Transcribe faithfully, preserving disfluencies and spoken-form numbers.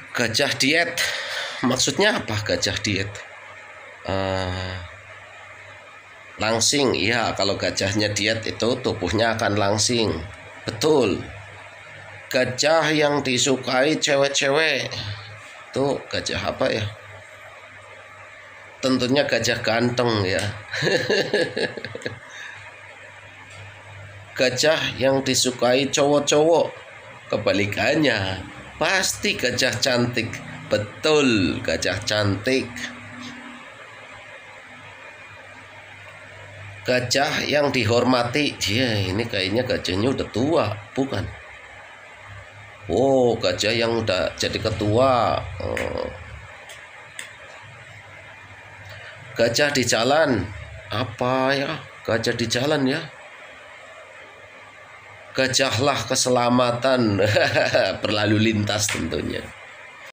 Gajah diet, maksudnya apa gajah diet? Uh, langsing, iya, kalau gajahnya diet itu tubuhnya akan langsing, betul. Gajah yang disukai cewek-cewek, itu gajah apa ya? Tentunya gajah ganteng ya. Gajah yang disukai cowok-cowok, kebalikannya, pasti gajah cantik. Betul, gajah cantik. Gajah yang dihormati, dia ini kayaknya gajahnya udah tua, bukan? Oh, gajah yang udah jadi ketua. Oh. Gajah di jalan, apa ya? Gajah di jalan ya? Gajahlah keselamatan berlalu lintas tentunya.